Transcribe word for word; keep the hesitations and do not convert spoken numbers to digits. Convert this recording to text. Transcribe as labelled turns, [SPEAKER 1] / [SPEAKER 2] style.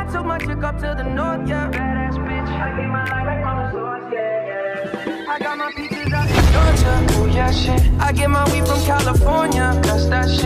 [SPEAKER 1] took my chick up to the north, yeah. Badass bitch, I get my life back on the source, yeah, yeah. I got my peaches out in Georgia, oh yeah, shit.